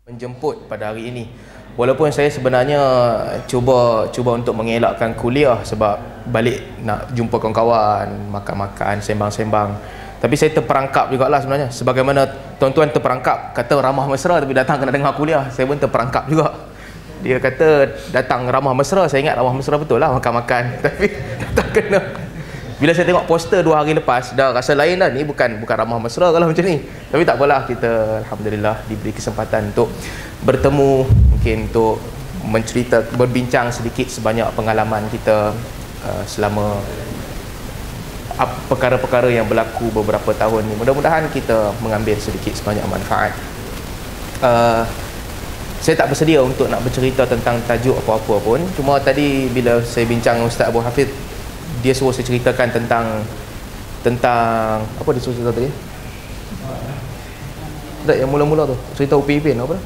menjemput pada hari ini. Walaupun saya sebenarnya cuba untuk mengelakkan kuliah sebab balik nak jumpa kawan-kawan, makan-makan, sembang-sembang. Tapi saya terperangkap jugalah sebenarnya. Sebagaimana tuan-tuan terperangkap kata ramah mesra tapi datang kena dengar kuliah, saya pun terperangkap juga. Dia kata datang ramah mesra, saya ingat ramah mesra betul lah, makan-makan. Tapi datang kena. Bila saya tengok poster 2 hari lepas, dah rasa lain dah. Ni bukan ramah mesra kalau macam ni. Tapi tak apalah, kita alhamdulillah diberi kesempatan untuk bertemu, mungkin untuk berbincang sedikit sebanyak pengalaman kita selama perkara-perkara yang berlaku beberapa tahun ni. Mudah-mudahan kita mengambil sedikit sebanyak manfaat. Saya tak bersedia untuk nak bercerita tentang tajuk apa-apa pun. Cuma tadi bila saya bincang dengan Ustaz Abu Hafiz, dia suruh saya ceritakan tentang apa dia suruh cerita tadi? Tak, yang mula-mula tu cerita Upin Ipin apa?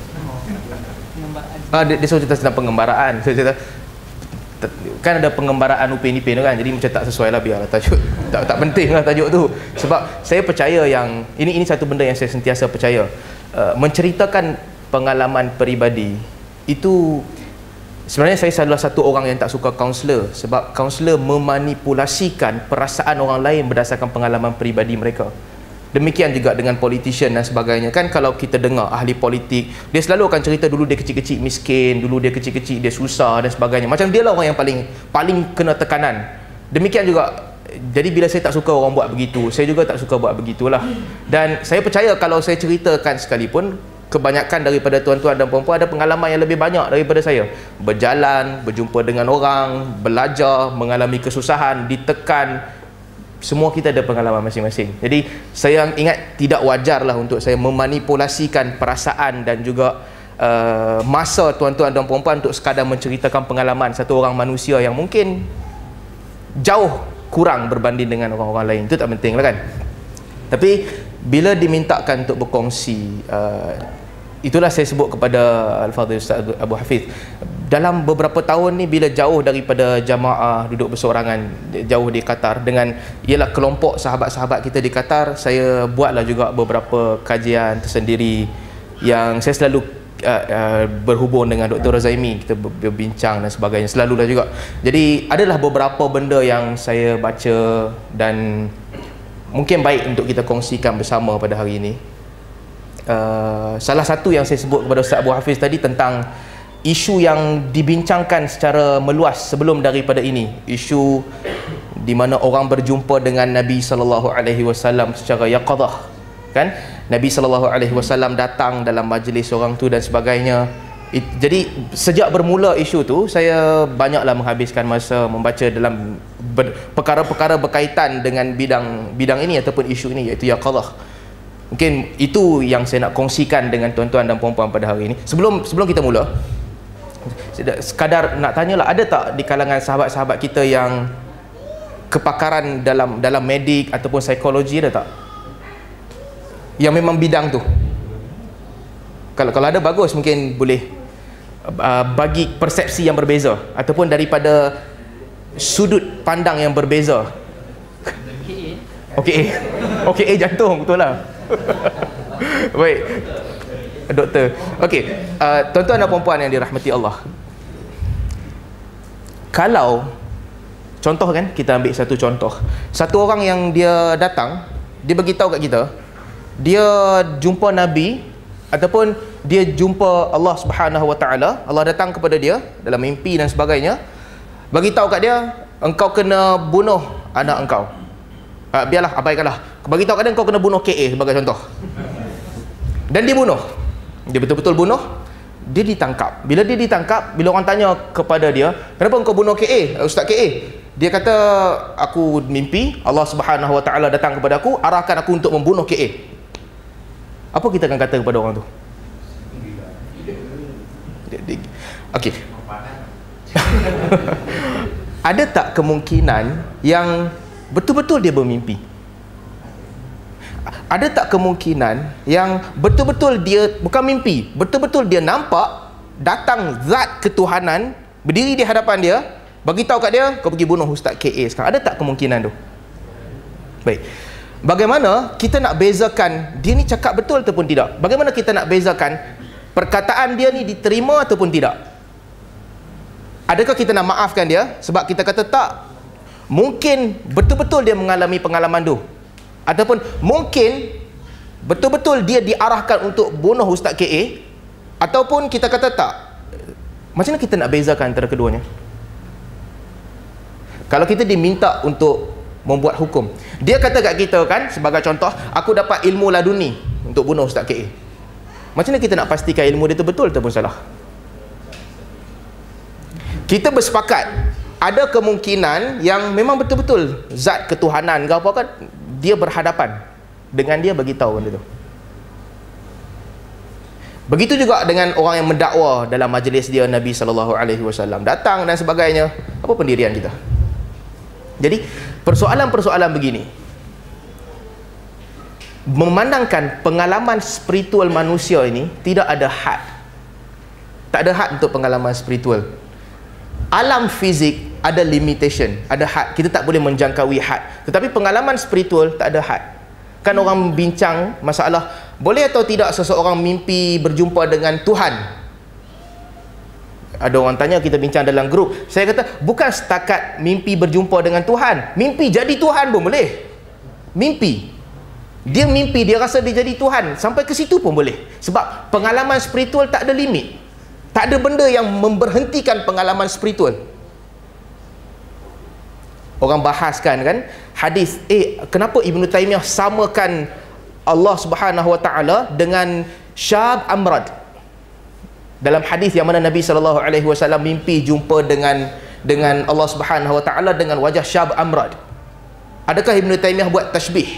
Dia suruh cerita tentang pengembaraan. Saya cerita kan ada pengembaraan Upin Ipin tu kan, jadi macam tak sesuai lah, biarlah tajuk tak penting lah tajuk tu. Sebab saya percaya yang ini satu benda yang saya sentiasa percaya, menceritakan pengalaman peribadi itu. Sebenarnya saya adalah satu orang yang tak suka kaunselor, sebab kaunselor memanipulasikan perasaan orang lain berdasarkan pengalaman peribadi mereka. Demikian juga dengan politician dan sebagainya. Kan kalau kita dengar ahli politik, dia selalu akan cerita dulu dia kecil-kecil miskin, dulu dia kecil-kecil dia susah dan sebagainya. Macam dia lah orang yang paling kena tekanan. Demikian juga, jadi bila saya tak suka orang buat begitu, saya juga tak suka buat begitulah. Dan saya percaya kalau saya ceritakan sekalipun, kebanyakan daripada tuan-tuan dan puan-puan ada pengalaman yang lebih banyak daripada saya. Berjalan, berjumpa dengan orang, belajar, mengalami kesusahan, ditekan. Semua kita ada pengalaman masing-masing. Jadi saya ingat tidak wajarlah untuk saya memanipulasikan perasaan dan juga masa tuan-tuan dan puan-puan untuk sekadar menceritakan pengalaman satu orang manusia yang mungkin jauh kurang berbanding dengan orang-orang lain. Itu tak penting lah kan. Tapi bila dimintakan untuk berkongsi, itulah saya sebut kepada Al-Fadhil Ustaz Abu Hafiz, dalam beberapa tahun ni bila jauh daripada jamaah, duduk bersorangan jauh di Qatar dengan ialah kelompok sahabat-sahabat kita di Qatar, saya buatlah juga beberapa kajian tersendiri yang saya selalu berhubung dengan Dr. Razaimi, kita berbincang dan sebagainya, selalulah juga. Jadi adalah beberapa benda yang saya baca dan mungkin baik untuk kita kongsikan bersama pada hari ini. Salah satu yang saya sebut kepada Ustaz Abu Hafiz tadi tentang isu yang dibincangkan secara meluas sebelum daripada ini, isu di mana orang berjumpa dengan Nabi SAW secara yaqadah, kan? Nabi SAW datang dalam majlis orang tu dan sebagainya. Jadi sejak bermula isu tu, saya banyaklah menghabiskan masa membaca dalam perkara-perkara berkaitan dengan bidang ini ataupun isu ini, iaitu yaqadah. Mungkin itu yang saya nak kongsikan dengan tuan-tuan dan puan-puan pada hari ini. Sebelum kita mula, sekadar nak tanyalah, ada tak di kalangan sahabat-sahabat kita yang kepakaran dalam medik ataupun psikologi, ada tak? Yang memang bidang tu. Kalau ada bagus, mungkin boleh bagi persepsi yang berbeza ataupun daripada sudut pandang yang berbeza. Okey, jantung betul lah. Baik, doktor. Okey, tuan-tuan dan puan-puan yang dirahmati Allah, kalau contoh kan, kita ambil satu contoh, satu orang yang dia datang, dia beritahu kat kita dia jumpa Nabi ataupun dia jumpa Allah Subhanahu Wa Taala, Allah datang kepada dia dalam mimpi dan sebagainya, bagi tahu kat dia, engkau kena bunuh anak engkau. Biarlah, abaikanlah. Bagi tahu kat dia, engkau kena bunuh KA sebagai contoh. Dan dia bunuh. Dia betul-betul bunuh. Dia ditangkap. Bila dia ditangkap, bila orang tanya kepada dia, kenapa engkau bunuh KA, Ustaz KA? Dia kata, aku mimpi Allah Subhanahu Wa Taala datang kepada aku, arahkan aku untuk membunuh KA. Apa kita akan kata kepada orang tu? Okey. Ada tak kemungkinan yang betul-betul dia bermimpi? Ada tak kemungkinan yang betul-betul dia bukan mimpi, betul-betul dia nampak datang zat ketuhanan berdiri di hadapan dia, bagi tahu kat dia, kau pergi bunuh Ustaz KA sekarang? Ada tak kemungkinan tu? Baik. Bagaimana kita nak bezakan dia ni cakap betul ataupun tidak? Bagaimana kita nak bezakan perkataan dia ni diterima ataupun tidak? Adakah kita nak maafkan dia sebab kita kata tak, mungkin betul-betul dia mengalami pengalaman tu, ataupun mungkin betul-betul dia diarahkan untuk bunuh Ustaz KA, ataupun kita kata tak? Macam mana kita nak bezakan antara keduanya? Kalau kita diminta untuk membuat hukum, dia kata kat kita kan, sebagai contoh, aku dapat ilmu laduni untuk bunuh Ustaz KA. Macam mana kita nak pastikan ilmu dia tu betul ataupun salah? Kita bersepakat ada kemungkinan yang memang betul-betul zat ketuhanan ke apa kan, dia berhadapan dengan dia, bagi tahu benda tu. Begitu juga dengan orang yang mendakwa dalam majlis dia, Nabi SAW datang dan sebagainya. Apa pendirian kita? Jadi persoalan-persoalan begini memandangkan pengalaman spiritual manusia ini tidak ada had. Tak ada had untuk pengalaman spiritual. Alam fizik ada limitation, ada had. Kita tak boleh menjangkaui had. Tetapi pengalaman spiritual tak ada had. Kan orang bincang masalah boleh atau tidak seseorang mimpi berjumpa dengan Tuhan. Ada orang tanya, kita bincang dalam grup, saya kata bukan setakat mimpi berjumpa dengan Tuhan, mimpi jadi Tuhan pun boleh. Mimpi, dia mimpi dia rasa dia jadi Tuhan, sampai ke situ pun boleh. Sebab pengalaman spiritual tak ada limit. Tak ada benda yang memberhentikan pengalaman spiritual. Orang bahaskan kan hadis, kenapa Ibn Taymiyah samakan Allah Subhanahu Wa Taala dengan Syab Amrad? Dalam hadis yang mana Nabi SAW mimpi jumpa dengan Allah Subhanahu Wa Taala dengan wajah Syab Amrad. Adakah Ibn Taymiyah buat tashbih?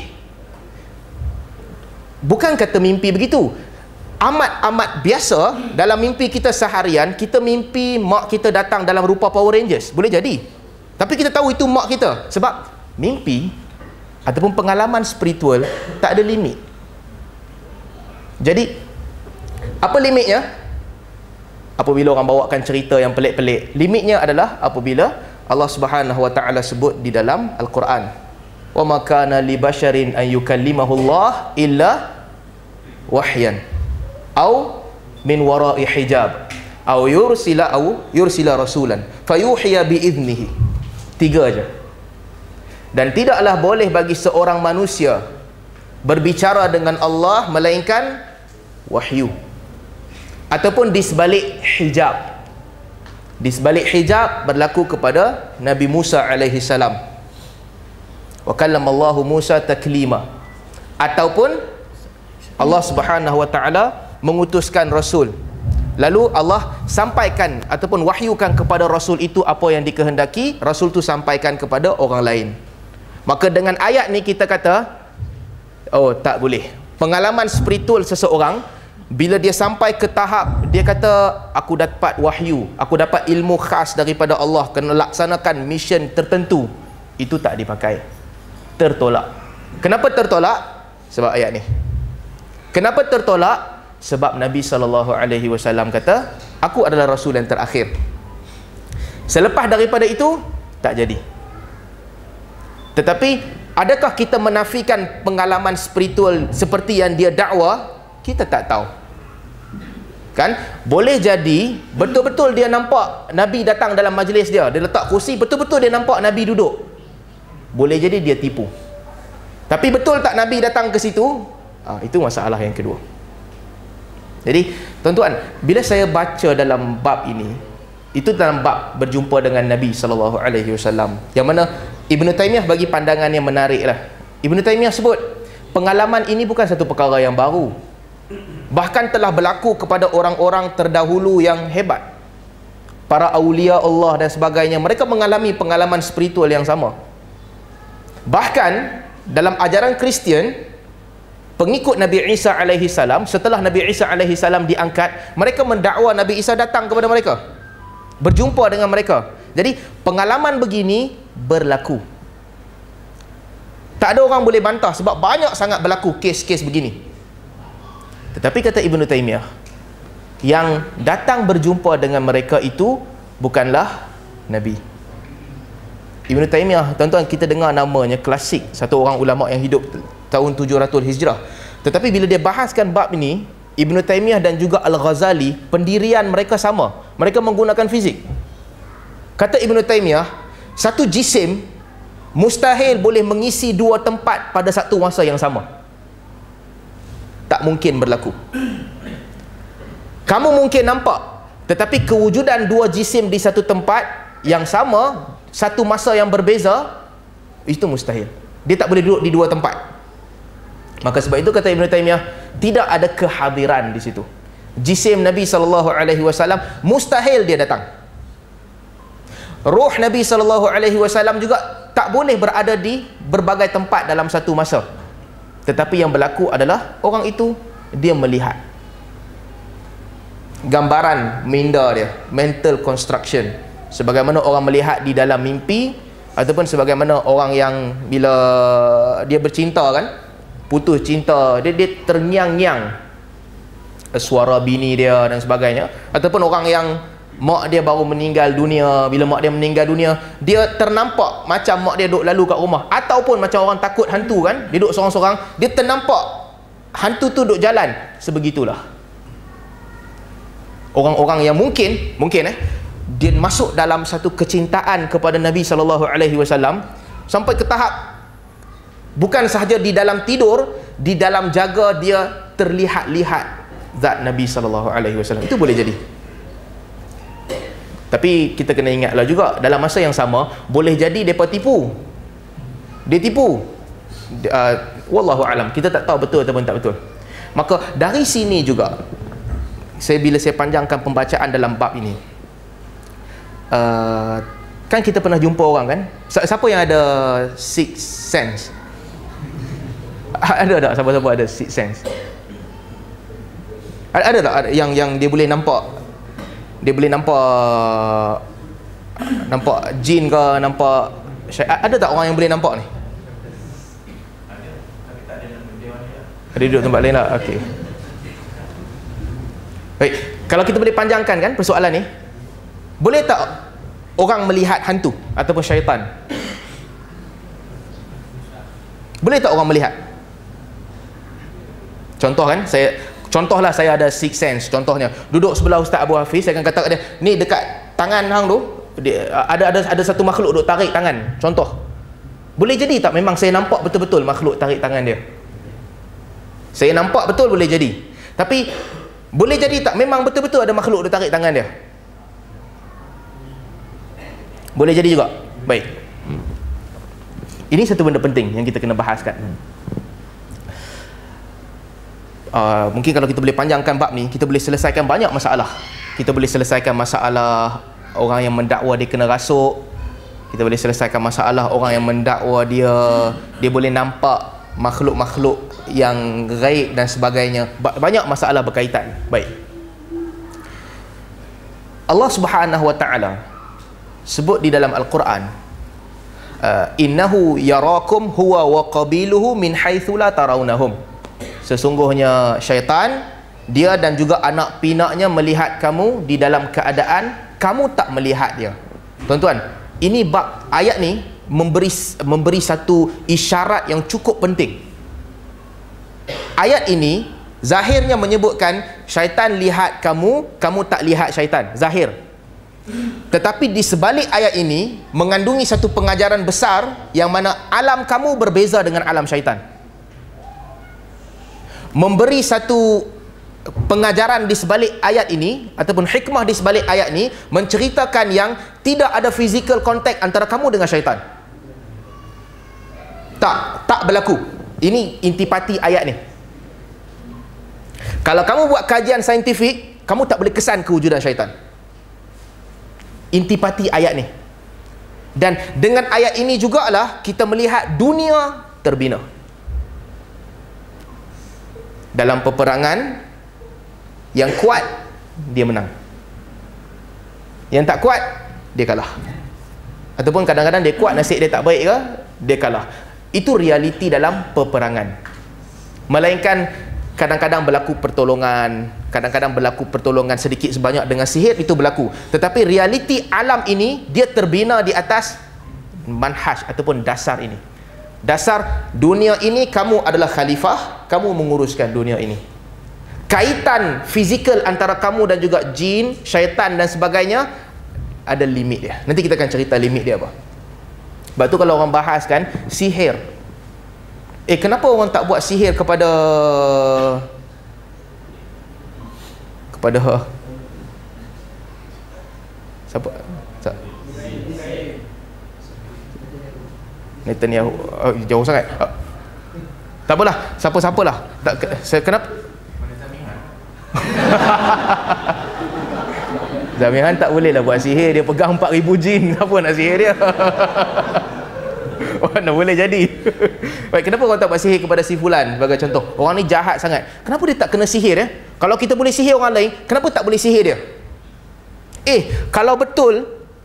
Bukan kata mimpi begitu. Amat biasa dalam mimpi kita seharian, kita mimpi mak kita datang dalam rupa Power Rangers, boleh jadi. Tapi kita tahu itu mak kita. Sebab mimpi ataupun pengalaman spiritual tak ada limit. Jadi apa limitnya? Apabila orang bawakan cerita yang pelik-pelik, limitnya adalah apabila Allah Subhanahu Wa Taala sebut di dalam Al-Quran, wa ma kana li basharin an yukallimahu Allah illa wahyan au min wara'i hijab au yursila rasulan fayuhiya bi idnihi. 3 aja. Dan tidaklah boleh bagi seorang manusia berbicara dengan Allah melainkan wahyu, ataupun di sebalik hijab. Di sebalik hijab berlaku kepada Nabi Musa alaihi salam, wa kallamallahu Musa taklima, ataupun Allah Subhanahu Wa Taala mengutuskan rasul, lalu Allah sampaikan ataupun wahyukan kepada rasul itu apa yang dikehendaki, rasul tu sampaikan kepada orang lain. Maka dengan ayat ni kita kata, oh tak boleh. Pengalaman spiritual seseorang bila dia sampai ke tahap dia kata aku dapat wahyu, aku dapat ilmu khas daripada Allah, kena laksanakan mission tertentu, itu tak dipakai. Tertolak. Kenapa tertolak? Sebab ayat ni. Kenapa tertolak? Sebab Nabi SAW kata, aku adalah Rasul yang terakhir. Selepas daripada itu, tak jadi. Tetapi, adakah kita menafikan pengalaman spiritual seperti yang dia dakwa? Kita tak tahu. Kan? Boleh jadi, betul-betul dia nampak Nabi datang dalam majlis dia, dia letak kursi, betul-betul dia nampak Nabi duduk. Boleh jadi dia tipu. Tapi betul tak Nabi datang ke situ? Itu masalah yang kedua. Jadi tuan-tuan, bila saya baca dalam bab ini, itu dalam bab berjumpa dengan Nabi SAW, yang mana Ibn Taymiyah bagi pandangan yang menarik lah. Ibn Taymiyah sebut pengalaman ini bukan satu perkara yang baru, bahkan telah berlaku kepada orang-orang terdahulu yang hebat, para awliya Allah dan sebagainya. Mereka mengalami pengalaman spiritual yang sama. Bahkan dalam ajaran Kristian, pengikut Nabi Isa alaihi salam, setelah Nabi Isa alaihi salam diangkat, mereka mendakwa Nabi Isa datang kepada mereka, berjumpa dengan mereka. Jadi pengalaman begini berlaku. Tak ada orang boleh bantah sebab banyak sangat berlaku kes-kes begini. Tetapi kata Ibn Taymiyah, yang datang berjumpa dengan mereka itu bukanlah Nabi. Ibn Taymiyah, tuan-tuan, kita dengar namanya klasik, satu orang ulama yang hidup tahun 700 Hijrah. Tetapi bila dia bahaskan bab ini, Ibn Taymiyah dan juga Al-Ghazali, pendirian mereka sama. Mereka menggunakan fizik. Kata Ibn Taymiyah, satu jisim mustahil boleh mengisi dua tempat pada satu masa yang sama. Tak mungkin berlaku. Kamu mungkin nampak, tetapi kewujudan dua jisim di satu tempat yang sama, satu masa yang berbeza, itu mustahil. Dia tak boleh duduk di dua tempat. Maka sebab itu kata Ibn Taymiyah, tidak ada kehadiran di situ. Jisim Nabi SAW mustahil dia datang. Ruh Nabi SAW juga tak boleh berada di berbagai tempat dalam satu masa. Tetapi yang berlaku adalah orang itu dia melihat. Gambaran minda dia, mental construction, sebagaimana orang melihat di dalam mimpi, ataupun sebagaimana orang yang bila dia bercinta kan, putus cinta, dia terngiang-ngiang suara bini dia dan sebagainya. Ataupun orang yang mak dia baru meninggal dunia, bila mak dia meninggal dunia, dia ternampak macam mak dia duduk lalu kat rumah. Ataupun macam orang takut hantu kan, dia duduk sorang-sorang, dia ternampak hantu tu duduk jalan. Sebegitulah orang-orang yang mungkin dia masuk dalam satu kecintaan kepada Nabi SAW sampai ke tahap bukan sahaja di dalam tidur, di dalam jaga dia terlihat-lihat zat Nabi SAW. Itu boleh jadi. Tapi kita kena ingatlah juga, dalam masa yang sama boleh jadi mereka tipu. Dia tipu. Wallahu alam, kita tak tahu betul ataupun tak betul. Maka dari sini juga bila saya panjangkan pembacaan dalam bab ini, kan kita pernah jumpa orang kan, siapa yang ada sixth sense? Ada tak siapa-siapa ada sixth sense? Ada tak yang dia boleh nampak, nampak jin ke, nampak ada tak orang yang boleh nampak ni? Ada duduk tempat lain lah. Okey. Baik, kalau kita boleh panjangkan kan persoalan ni, boleh tak orang melihat hantu ataupun syaitan? Boleh tak orang melihat? Contohlah saya ada sixth sense. Contohnya duduk sebelah Ustaz Abu Hafiz, saya akan kata kat dia, ni dekat tangan hang tu ada satu makhluk duk tarik tangan. Contoh. Boleh jadi tak memang saya nampak betul-betul makhluk tarik tangan dia? Saya nampak betul, boleh jadi. Tapi boleh jadi tak memang betul-betul ada makhluk duk tarik tangan dia? Boleh jadi juga. Baik. Ini satu benda penting yang kita kena bahaskan. Mungkin kalau kita boleh panjangkan bab ni, kita boleh selesaikan banyak masalah. Kita boleh selesaikan masalah orang yang mendakwa dia kena rasuk. Kita boleh selesaikan masalah orang yang mendakwa dia boleh nampak makhluk-makhluk yang gaib dan sebagainya. Banyak masalah berkaitan. Baik. Allah Subhanahu wa taala sebut di dalam Al-Quran, innahu yarakum huwa wa qabiluhu min haitsu la tarawnahum. Sesungguhnya syaitan, dia dan juga anak pinaknya melihat kamu di dalam keadaan kamu tak melihat dia. Tuan-tuan, ini bab ayat ni memberi satu isyarat yang cukup penting. Ayat ini zahirnya menyebutkan syaitan lihat kamu, kamu tak lihat syaitan, zahir. Tetapi di sebalik ayat ini mengandungi satu pengajaran besar yang mana alam kamu berbeza dengan alam syaitan. Memberi satu pengajaran di sebalik ayat ini ataupun hikmah di sebalik ayat ini, menceritakan yang tidak ada physical contact antara kamu dengan syaitan. Tak berlaku. Ini intipati ayat ni. Kalau kamu buat kajian saintifik, kamu tak boleh kesan kewujudan syaitan. Intipati ayat ni. Dan dengan ayat ini jugalah kita melihat dunia terbina. Dalam peperangan, yang kuat dia menang, yang tak kuat dia kalah. Ataupun kadang-kadang dia kuat, nasib dia tak baik ke, dia kalah. Itu realiti dalam peperangan. Melainkan kadang-kadang berlaku pertolongan sedikit sebanyak dengan sihir, itu berlaku. Tetapi realiti alam ini dia terbina di atas manhaj ataupun dasar ini. Dasar dunia ini, kamu adalah khalifah, kamu menguruskan dunia ini. kaitan fizikal antara kamu dan juga jin, syaitan dan sebagainya, ada limit dia. Nanti kita akan cerita limit dia apa. Sebab tu kalau orang bahas kan sihir, kenapa orang tak buat sihir kepada siapa? Netanyahu. Jauh sangat. Tak apalah, siapa-siapalah. Kenapa? Zamihan tak boleh lah buat sihir. Dia pegang 4,000 jin. Apa nak sihir dia? Mana boleh jadi. Baik, kenapa orang tak buat sihir kepada si fulan sebagai contoh? Orang ni jahat sangat. Kenapa dia tak kena sihir ya? Kalau kita boleh sihir orang lain, kenapa tak boleh sihir dia? Kalau betul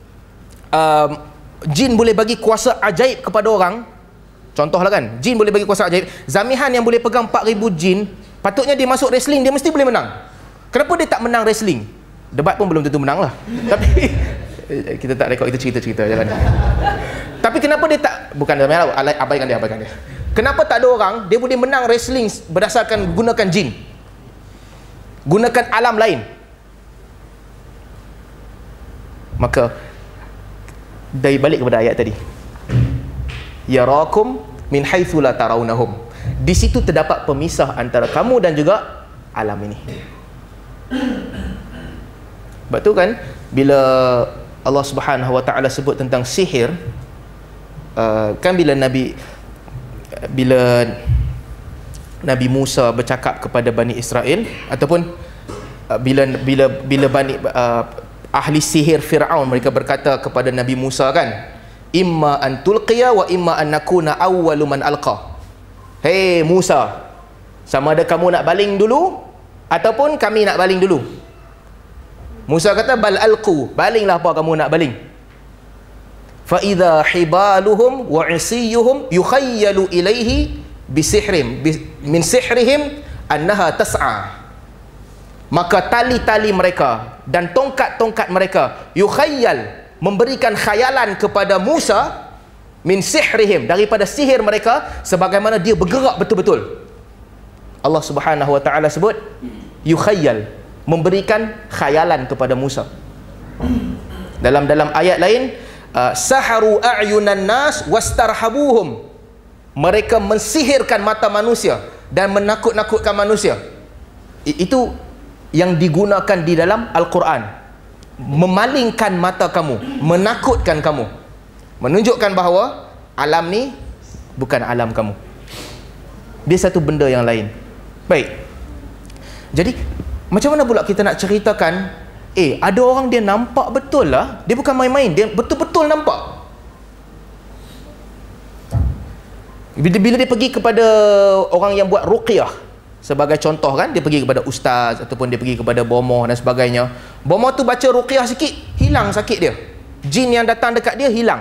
jin boleh bagi kuasa ajaib kepada orang, contohlah kan, jin boleh bagi kuasa ajaib, Zamihan yang boleh pegang 4,000 jin, patutnya dia masuk wrestling, dia mesti boleh menang. Kenapa dia tak menang wrestling? Debat pun belum tentu menang lah. Tapi kita tak rekod, kita cerita-cerita jalan. Tapi kenapa dia tak, bukan Zamihan, abaikan dia. Kenapa tak ada orang dia boleh menang wrestling berdasarkan gunakan jin, gunakan alam lain? Maka dari balik kepada ayat tadi, yarakum min haitsu la tarawnahum, di situ terdapat pemisah antara kamu dan juga alam ini. Sebab tu kan bila Allah Subhanahu wa taala sebut tentang sihir, kan bila Nabi Musa bercakap kepada Bani Israel, ataupun bila Bani ahli sihir Fir'aun, mereka berkata kepada Nabi Musa kan, imma an tulqiya wa imma an nakuna awwalu man alqa. Hei Musa, sama ada kamu nak baling dulu ataupun kami nak baling dulu. Musa kata bal alqu, balinglah apa kamu nak baling. Fa idza hibaluhum wa isiyuhum yukhayyalu ilaihi bisihrihim min sihrihim annaha tas'a. Maka tali-tali mereka dan tongkat-tongkat mereka yukhayyal, memberikan khayalan kepada Musa, min sihrihim, daripada sihir mereka, sebagaimana dia bergerak betul-betul. Allah Subhanahu wa taala sebut yukhayyal, memberikan khayalan kepada Musa. Dalam ayat lain, saharu a'yunan nas wastarhabuhum, mereka mensihirkan mata manusia dan menakut-nakutkan manusia. Itu yang digunakan di dalam Al-Quran, memalingkan mata kamu, menakutkan kamu, menunjukkan bahawa alam ni bukan alam kamu, dia satu benda yang lain. Baik, jadi macam mana pula kita nak ceritakan ada orang dia nampak betul lah, dia bukan main-main, dia betul-betul nampak. Bila dia pergi kepada orang yang buat ruqyah, sebagai contoh kan, dia pergi kepada ustaz ataupun dia pergi kepada bomoh dan sebagainya, bomoh tu baca ruqyah sikit, hilang sakit dia, jin yang datang dekat dia hilang.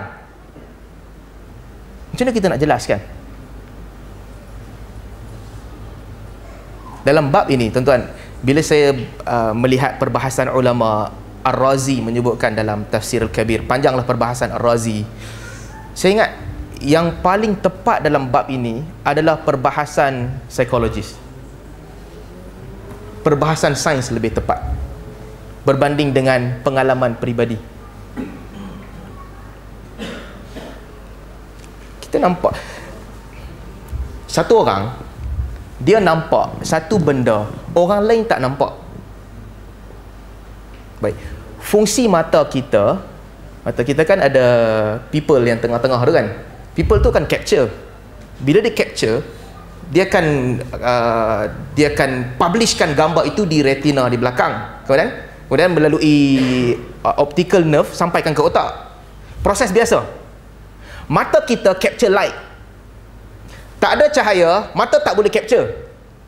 Macam mana kita nak jelaskan? Dalam bab ini tuan-tuan, bila saya melihat perbahasan ulama, Ar-Razi menyebutkan dalam Tafsir Al-Kabir, panjanglah perbahasan Ar-Razi, saya ingat yang paling tepat dalam bab ini adalah perbahasan psikologis, perbahasan sains lebih tepat berbanding dengan pengalaman peribadi. Kita nampak satu orang, dia nampak satu benda orang lain tak nampak. Baik, fungsi mata kita kan ada people yang tengah-tengah tu kan, people tu kan capture. Bila dia capture, dia akan publishkan gambar itu di retina di belakang, kemudian melalui optical nerve sampaikan ke otak. Proses biasa. Mata kita capture light, tak ada cahaya, mata tak boleh capture.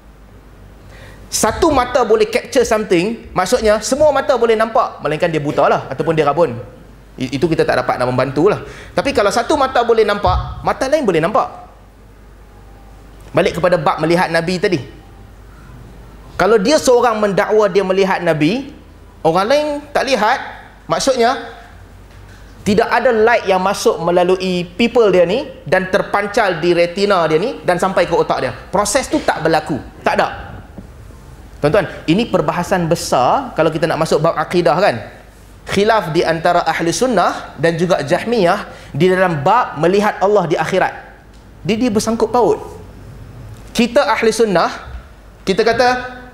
Satu mata boleh capture something, maksudnya semua mata boleh nampak, melainkan dia buta lah ataupun dia rabun. Itu kita tak dapat nak membantu lah. Tapi kalau satu mata boleh nampak, mata lain boleh nampak. Balik kepada bab melihat Nabi tadi, kalau dia seorang mendakwa dia melihat Nabi, orang lain tak lihat, maksudnya tidak ada light yang masuk melalui people dia ni dan terpancal di retina dia ni dan sampai ke otak dia. Proses tu tak berlaku, tak ada. Tuan-tuan, ini perbahasan besar kalau kita nak masuk bab akidah kan. Khilaf di antara ahli sunnah dan juga Jahmiyah di dalam bab melihat Allah di akhirat. Dia bersangkut paut. Kita ahli sunnah, kita kata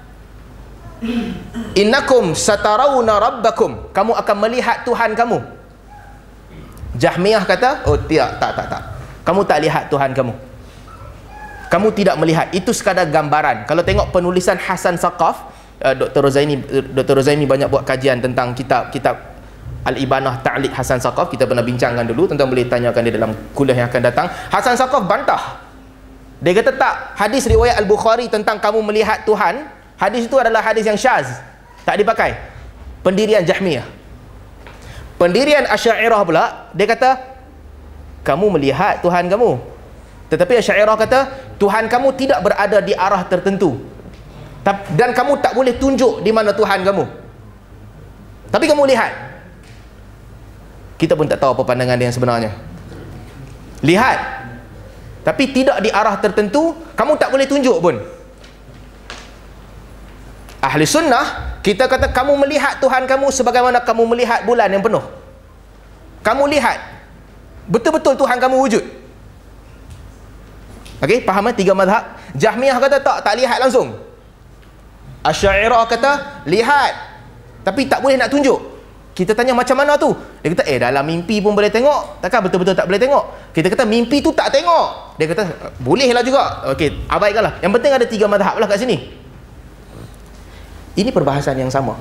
innakum satarawna rabbakum, kamu akan melihat Tuhan kamu. Jahmiyah kata, oh tidak, tak. Kamu tak lihat Tuhan kamu. Kamu tidak melihat. Itu sekadar gambaran. Kalau tengok penulisan Hasan Saqaf, Dr. Rozaimi banyak buat kajian tentang kitab Al-Ibanah Ta'liq Hasan Saqaf. Kita pernah bincangkan dulu, tuan-tuan boleh tanyakan dia dalam kuliah yang akan datang. Hasan Saqaf bantah. Dia kata tak, hadis riwayat Al-Bukhari tentang kamu melihat Tuhan, hadis itu adalah hadis yang syaz, tak dipakai. Pendirian Jahmiyah. Pendirian Asy'ariyah pula, dia kata kamu melihat Tuhan kamu. Tetapi Asy'ariyah kata Tuhan kamu tidak berada di arah tertentu, dan kamu tak boleh tunjuk di mana Tuhan kamu, tapi kamu lihat. Kita pun tak tahu apa pandangan dia yang sebenarnya. Lihat, tapi tidak di arah tertentu, kamu tak boleh tunjuk pun. Ahli sunnah, kita kata kamu melihat Tuhan kamu sebagaimana kamu melihat bulan yang penuh. Kamu lihat betul-betul Tuhan kamu wujud. Okey, faham tiga mazhab? Jahmiyah kata tak lihat langsung. Asy'ariyah kata lihat, tapi tak boleh nak tunjuk. Kita tanya macam mana tu? Dia kata dalam mimpi pun boleh tengok. Takkan betul-betul tak boleh tengok? Kita kata mimpi tu tak tengok. Dia kata bolehlah juga. Okey, abaikanlah. Yang penting ada tiga mazhab lah kat sini. Ini perbahasan yang sama.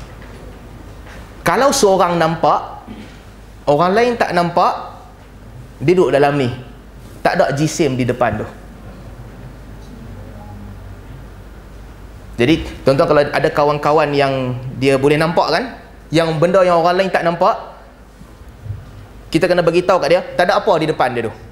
Kalau seorang nampak, orang lain tak nampak, dia duduk dalam ni, tak ada jisim di depan tu. Jadi tuan-tuan, kalau ada kawan-kawan yang dia boleh nampak kan, yang benda yang orang lain tak nampak, kita kena bagi tahu kat dia tak ada apa di depan dia tu.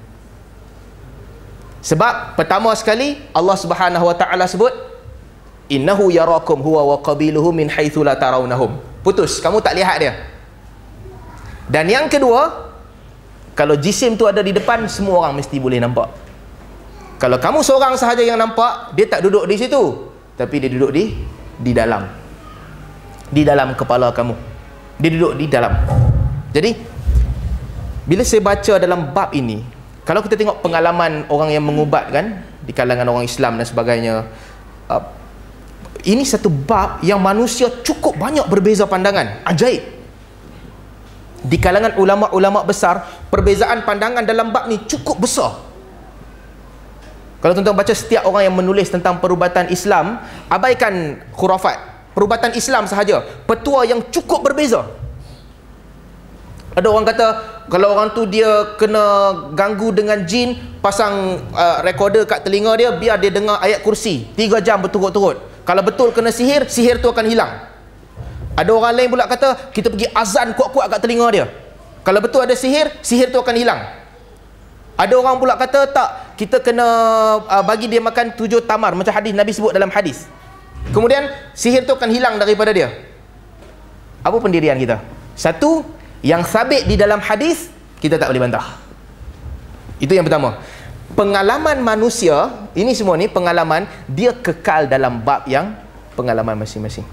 Sebab pertama sekali Allah Subhanahu Wa Taala sebut innahu yarakum huwa wa qabiluhu min haitsu la tarawnahum. Putus, kamu tak lihat dia. Dan yang kedua, kalau jisim tu ada di depan, semua orang mesti boleh nampak. Kalau kamu seorang sahaja yang nampak, dia tak duduk di situ, tapi dia duduk di dalam. Di dalam kepala kamu. Dia duduk di dalam. Jadi bila saya baca dalam bab ini, kalau kita tengok pengalaman orang yang mengubat kan di kalangan orang Islam dan sebagainya, ini satu bab yang manusia cukup banyak berbeza pandangan. Ajaib. Di kalangan ulama-ulama besar, perbezaan pandangan dalam bab ni cukup besar. Kalau tuan-tuan baca setiap orang yang menulis tentang perubatan Islam, abaikan khurafat, perubatan Islam sahaja, petua yang cukup berbeza. Ada orang kata kalau orang tu dia kena ganggu dengan jin, pasang recorder kat telinga dia, biar dia dengar ayat kursi 3 jam berturut-turut. Kalau betul kena sihir, sihir tu akan hilang. Ada orang lain pula kata kita pergi azan kuat-kuat kat telinga dia. Kalau betul ada sihir, sihir tu akan hilang. Ada orang pula kata tak, kita kena bagi dia makan 7 tamar macam hadis Nabi sebut dalam hadis. Kemudian sihir tu akan hilang daripada dia. Apa pendirian kita? Satu, yang sabit di dalam hadis kita tak boleh bantah. Itu yang pertama. Pengalaman manusia, ini semua ni pengalaman, dia kekal dalam bab yang pengalaman masing-masing.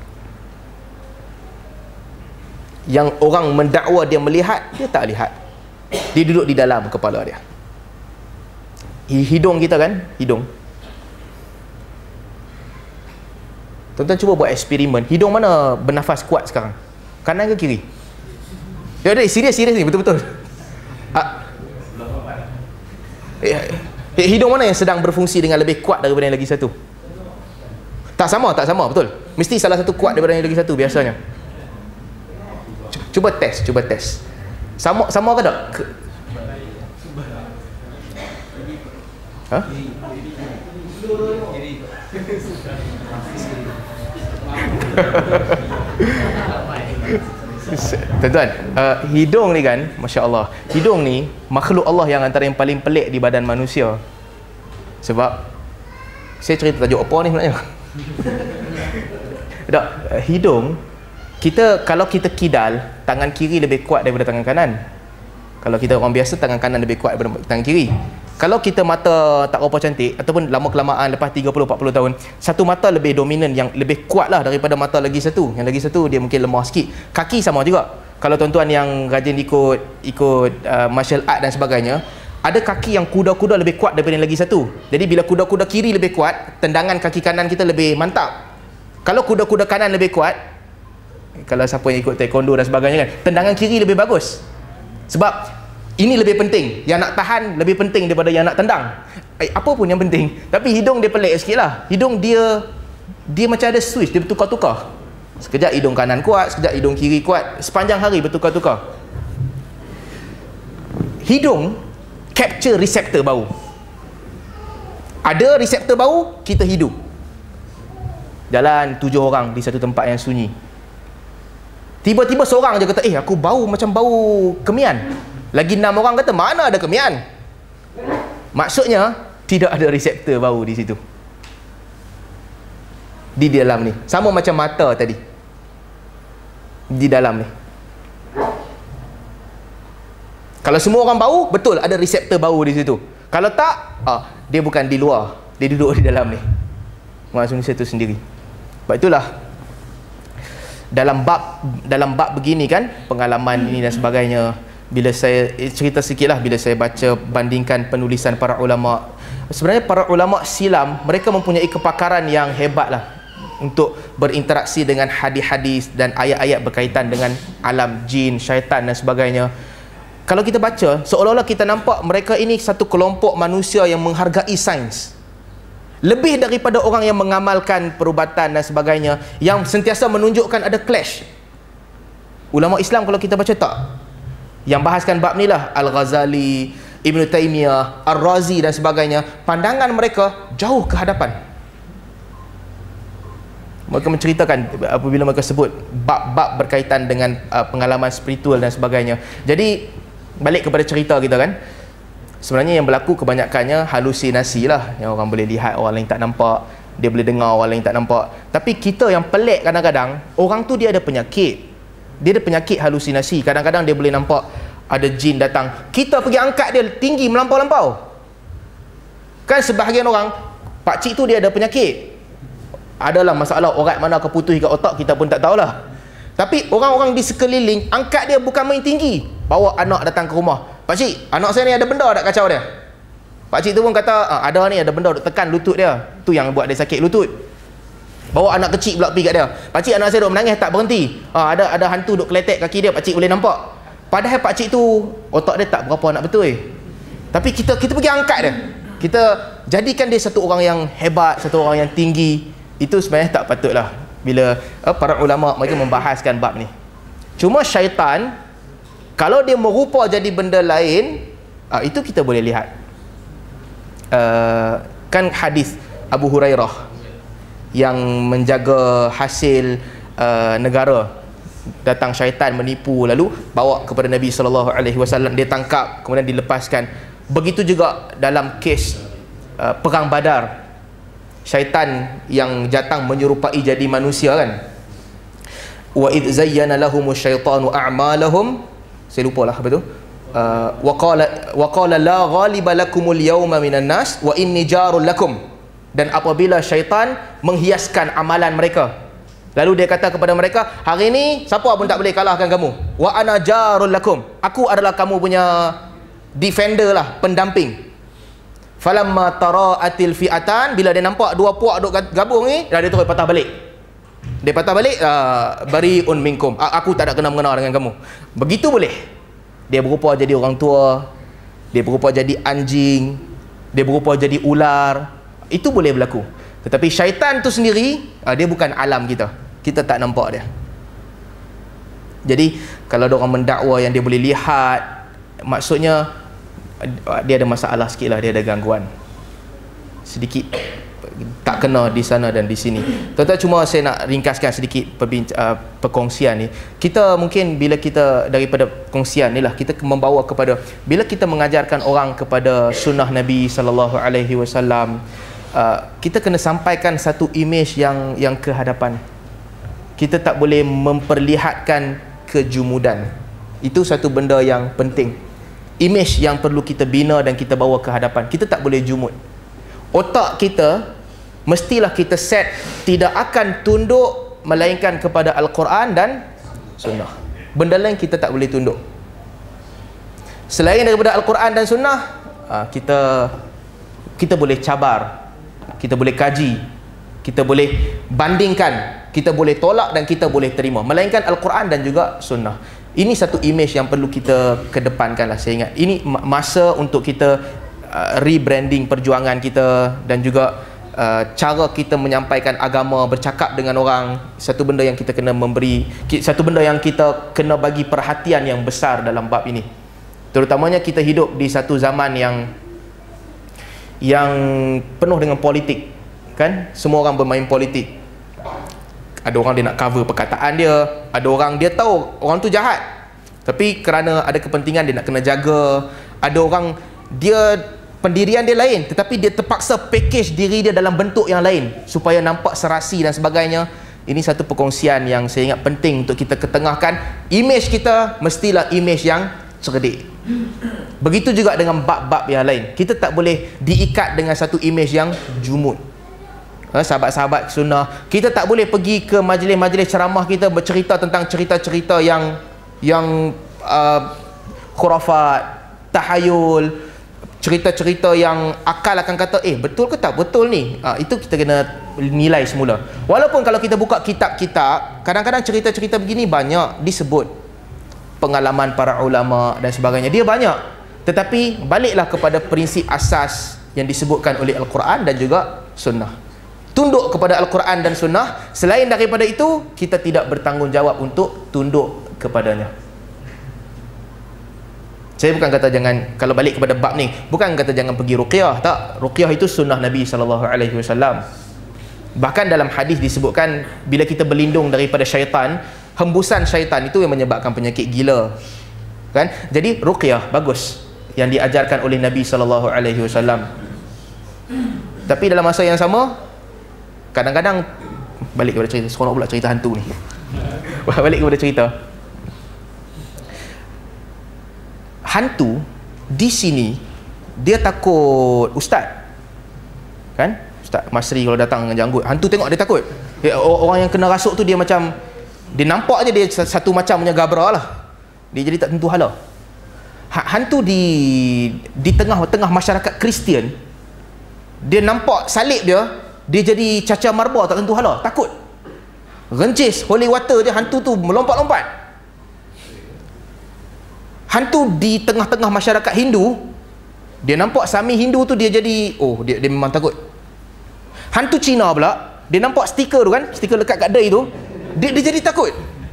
Yang orang mendakwa dia melihat, dia tak lihat. Dia duduk di dalam kepala dia. Hidung kita kan, hidung. Tuan-tuan cuba buat eksperimen. Hidung mana bernafas kuat sekarang? Kanan ke kiri? Ya, serius ni, betul-betul. Hidung mana yang sedang berfungsi dengan lebih kuat daripada yang lagi satu? Tak sama, betul. Mesti salah satu kuat daripada yang lagi satu biasanya. Cuba test. Sama ke tak? Ha? Tuan-tuan, hidung ni kan, Masya Allah, hidung ni makhluk Allah yang antara yang paling pelik di badan manusia. Sebab saya cerita tajuk apa ni sebenarnya? Tak, hidung kita, kalau kita kidal, tangan kiri lebih kuat daripada tangan kanan. Kalau kita orang biasa, tangan kanan lebih kuat daripada tangan kiri. Kalau kita mata tak berapa cantik ataupun lama-kelamaan lepas 30-40 tahun, satu mata lebih dominan, yang lebih kuat lah daripada mata lagi satu. Yang lagi satu dia mungkin lemah sikit. Kaki sama juga. Kalau tuan-tuan yang rajin ikut martial art dan sebagainya, ada kaki yang kuda-kuda lebih kuat daripada yang lagi satu. Jadi bila kuda-kuda kiri lebih kuat, tendangan kaki kanan kita lebih mantap. Kalau kuda-kuda kanan lebih kuat, kalau siapa yang ikut taekwondo dan sebagainya kan, tendangan kiri lebih bagus. Sebab ini lebih penting. Yang nak tahan lebih penting daripada yang nak tendang. Apa pun yang penting. Tapi hidung dia pelik sikit lah. Hidung dia macam ada switch, dia bertukar-tukar. Sekejap hidung kanan kuat, sekejap hidung kiri kuat. Sepanjang hari bertukar-tukar. Hidung capture reseptor bau. Ada reseptor bau, kita hidup. Jalan 7 orang di satu tempat yang sunyi. Tiba-tiba seorang je kata, aku bau macam bau kemian. Lagi 6 orang kata, mana ada kemian? Maksudnya tidak ada reseptor bau di situ, di dalam ni. Sama macam mata tadi, di dalam ni. Kalau semua orang bau, betul ada reseptor bau di situ. Kalau tak, dia bukan di luar, dia duduk di dalam ni. Maksudnya itu sendiri. Sebab itulah dalam bab begini kan, pengalaman ini dan sebagainya, bila saya cerita sikit lah, bila saya baca bandingkan penulisan para ulama, sebenarnya para ulama silam mereka mempunyai kepakaran yang hebat lah untuk berinteraksi dengan hadis-hadis dan ayat-ayat berkaitan dengan alam jin, syaitan dan sebagainya. Kalau kita baca, seolah-olah kita nampak mereka ini satu kelompok manusia yang menghargai sains, lebih daripada orang yang mengamalkan perubatan dan sebagainya, yang sentiasa menunjukkan ada clash. Ulama Islam kalau kita baca tak, yang bahaskan bab ni lah Al-Ghazali, Ibn Taymiyah, Ar-Razi dan sebagainya, pandangan mereka jauh ke hadapan. Mereka menceritakan apabila mereka sebut bab-bab berkaitan dengan pengalaman spiritual dan sebagainya. Jadi balik kepada cerita kita kan, sebenarnya yang berlaku kebanyakannya halusinasi lah, yang orang boleh lihat, orang lain tak nampak, dia boleh dengar, orang lain tak nampak. Tapi kita yang pelik, kadang-kadang orang tu dia ada penyakit, dia ada penyakit halusinasi. Kadang-kadang dia boleh nampak ada jin datang, kita pergi angkat dia tinggi melampau-lampau. Kan sebahagian orang, pakcik tu dia ada penyakit, adalah masalah orat mana keputus kat otak, kita pun tak tahulah. Tapi orang-orang di sekeliling angkat dia bukan main tinggi. Bawa anak datang ke rumah, pakcik, anak saya ni ada benda tak kacau dia. Pakcik tu pun kata, ada ni, ada benda duk tekan lutut dia, tu yang buat dia sakit lutut. Bawa anak kecil pula pergi kat dia, pakcik, anak saya duk menangis tak berhenti, ada hantu duk keletek kaki dia, pakcik boleh nampak. Padahal pakcik tu otak dia tak berapa nak betul. Tapi kita pergi angkat dia, kita jadikan dia satu orang yang hebat, satu orang yang tinggi. Itu sebenarnya tak patutlah bila para ulama mereka membahaskan bab ni. Cuma syaitan, kalau dia merupa jadi benda lain, itu kita boleh lihat. Kan hadis Abu Hurairah yang menjaga hasil negara, datang syaitan menipu, lalu bawa kepada Nabi SAW, dia tangkap kemudian dilepaskan. Begitu juga dalam kes perang Badar, syaitan yang datang menyerupai jadi manusia kan. Wa idh zayyana lahumus syaitanu a'malahum, saya lupa lah apa tu, wa qala la ghaliba lakumul yawma minan nas wa inni jarul lakum. Dan apabila syaitan menghiaskan amalan mereka, lalu dia kata kepada mereka, hari ini siapa pun tak boleh kalahkan kamu, wa ana jarul lakum, aku adalah kamu punya defender lah, pendamping. Falamma tara'atil fi'atan, bila dia nampak dua puak duk gabung ni, dia terus patah balik. Dia patah balik, bari'un minkum, aku tak ada kena-mengena dengan kamu. Begitu boleh. Dia berupa jadi orang tua, dia berupa jadi anjing, dia berupa jadi ular, itu boleh berlaku. Tetapi syaitan tu sendiri, dia bukan alam kita, kita tak nampak dia. Jadi kalau ada orang mendakwa yang dia boleh lihat, maksudnya dia ada masalah sikit lah, dia ada gangguan sedikit, tak kena di sana dan di sini. Tuan-tuan, cuma saya nak ringkaskan sedikit perkongsian ni. Kita mungkin bila kita daripada perkongsian ni lah, kita membawa kepada, bila kita mengajarkan orang kepada sunnah Nabi SAW, kita kena sampaikan satu imej yang ke hadapan. Kita tak boleh memperlihatkan kejumudan. Itu satu benda yang penting. image yang perlu kita bina dan kita bawa ke hadapan. Kita tak boleh jumut. Otak kita mestilah kita set tidak akan tunduk melainkan kepada Al-Quran dan Sunnah. Benda lain kita tak boleh tunduk. Selain daripada Al-Quran dan Sunnah, kita boleh cabar, kita boleh kaji, kita boleh bandingkan, kita boleh tolak dan kita boleh terima. Melainkan Al-Quran dan juga Sunnah. Ini satu image yang perlu kita kedepankan lah, saya ingat. Ini masa untuk kita rebranding perjuangan kita dan juga cara kita menyampaikan agama, bercakap dengan orang. Satu benda yang kita kena memberi, satu benda yang kita kena bagi perhatian yang besar dalam bab ini. Terutamanya kita hidup di satu zaman yang penuh dengan politik, kan? Semua orang bermain politik. Ada orang dia nak cover perkataan dia, ada orang dia tahu orang tu jahat, tapi kerana ada kepentingan dia nak kena jaga. Ada orang dia pendirian dia lain, tetapi dia terpaksa package diri dia dalam bentuk yang lain supaya nampak serasi dan sebagainya. Ini satu perkongsian yang saya ingat penting untuk kita ketengahkan. Image kita mestilah image yang cerdik. Begitu juga dengan bab-bab yang lain. Kita tak boleh diikat dengan satu image yang jumut. Sahabat-sahabat sunnah, kita tak boleh pergi ke majlis-majlis ceramah kita bercerita tentang cerita-cerita yang khurafat, tahayul, cerita-cerita yang akal akan kata betul ke tak betul ni. Itu kita kena nilai semula. Walaupun kalau kita buka kitab-kitab, kadang-kadang cerita-cerita begini banyak disebut pengalaman para ulama dan sebagainya, dia banyak. Tetapi baliklah kepada prinsip asas yang disebutkan oleh Al-Quran dan juga Sunnah. Tunduk kepada Al-Quran dan Sunnah. Selain daripada itu, kita tidak bertanggungjawab untuk tunduk kepadanya. Saya bukan kata jangan, kalau balik kepada bab ni, bukan kata jangan pergi ruqyah, tak. Ruqyah itu sunnah Nabi SAW. Bahkan dalam hadis disebutkan, bila kita berlindung daripada syaitan, hembusan syaitan itu yang menyebabkan penyakit gila, kan? Jadi ruqyah bagus yang diajarkan oleh Nabi SAW. Tapi dalam masa yang sama, kadang-kadang balik kepada cerita, seronok pula cerita hantu ni. Balik kepada cerita hantu di sini, dia takut ustaz, kan? Ustaz Masri kalau datang dengan janggut, hantu tengok dia takut. Orang yang kena rasuk tu dia macam, dia nampak je dia satu macam punya gabra lah, dia jadi tak tentu hala. Hantu di tengah-tengah masyarakat Kristian, dia nampak salib dia jadi cacar marba, tak tentu hala, takut, rencis, holy water je, hantu tu melompat-lompat. Hantu di tengah-tengah masyarakat Hindu, dia nampak Sami Hindu tu, dia jadi, dia memang takut. Hantu Cina pula, dia nampak stiker tu kan, stiker lekat kat dai tu, dia jadi takut.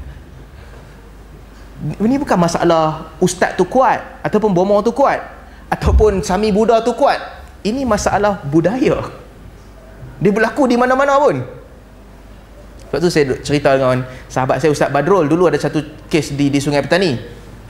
Ini bukan masalah ustaz tu kuat, ataupun bomo tu kuat, ataupun Sami Buddha tu kuat. Ini masalah budaya. Dia berlaku di mana-mana pun. Sebab tu saya cerita dengan sahabat saya Ustaz Badrul, dulu ada satu kes di Sungai Petani.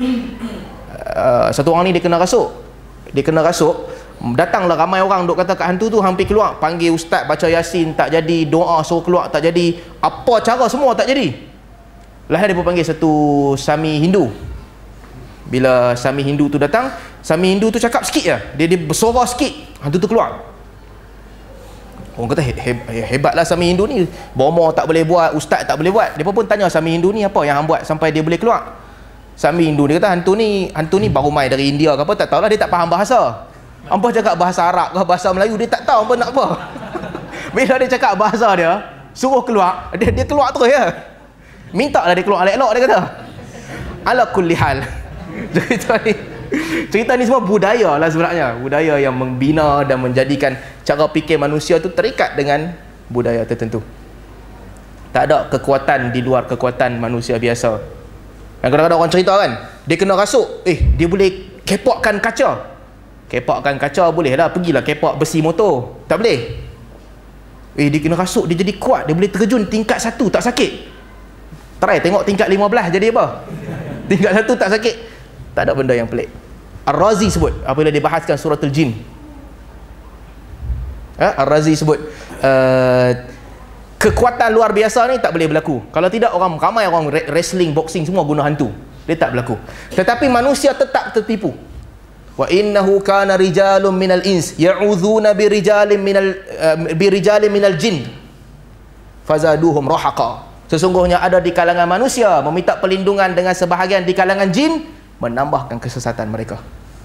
Satu orang ni dia kena rasuk. Datanglah ramai orang duk kata kat hantu tu, hampir keluar, panggil ustaz baca Yasin tak jadi, doa suruh keluar tak jadi, apa cara semua tak jadi. Lahir dia pun panggil satu Sami Hindu. Bila Sami Hindu tu datang, Sami Hindu tu cakap sikit je, dia bersuara sikit, hantu tu keluar. Orang kata hebatlah Sami Hindu ni, bomo tak boleh buat, ustaz tak boleh buat. Dia pun tanya Sami Hindu ni, apa yang hang buat sampai dia boleh keluar? Sami Hindu dia kata hantu ni baru mai dari India ke apa, tak tahulah, dia tak faham bahasa. Hampa cakap bahasa Arab ke bahasa Melayu, dia tak tahu hampa nak apa. Bila dia cakap bahasa dia, suruh keluar, dia keluar terus ya. Mintalah dia keluar elok-elok, dia kata. Ala kulli hal. Cerita ni semua budaya lah sebenarnya. Budaya yang membina dan menjadikan cara fikir manusia tu terikat dengan budaya tertentu. Tak ada kekuatan di luar kekuatan manusia biasa. Dan kadang-kadang orang cerita kan, dia kena rasuk, dia boleh kepokkan kaca. Kepokkan kaca boleh lah, pergilah kepok besi motor, tak boleh. Dia kena rasuk, dia jadi kuat, dia boleh terjun tingkat 1 tak sakit. Try tengok tingkat 15 jadi apa? Tingkat 1 tak sakit. Tak ada benda yang pelik. Ar-Razi sebut apabila dia bahaskan suratul jin. Ar-Razi sebut kekuatan luar biasa ni tak boleh berlaku. Kalau tidak, ramai orang wrestling, boxing semua guna hantu. Dia tak berlaku. Tetapi manusia tetap tertipu. wa innahu kana rijalun minal ins ya'udzuuna birijalin minal jin fazaduhum rahaqa. Sesungguhnya ada di kalangan manusia meminta perlindungan dengan sebahagian di kalangan jin, menambahkan kesesatan mereka.